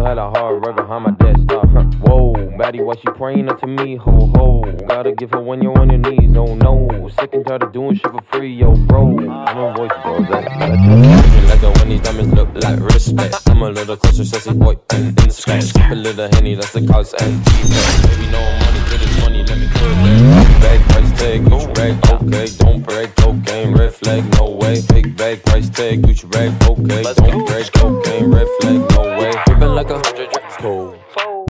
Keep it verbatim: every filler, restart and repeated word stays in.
had a heart right behind my desktop. Huh. Whoa, baddie, why she praying up to me? Ho ho, gotta give her when you're on your knees. Oh no, sick and tired of doing shit for free, yo, bro. No voice, bro. That, that's like a when these diamonds look like respect. I'm a little closer, sassy boy, and inspect. A little henny, that's the cause and baby, no money, get this money, let me put it. Bag price tag, Gucci bag, okay. Don't break, cocaine, red flag, no way. Big bag price tag, Gucci bag, okay. Don't break, cocaine, red flag, no way. Rippin' like a hundred drinks, cold.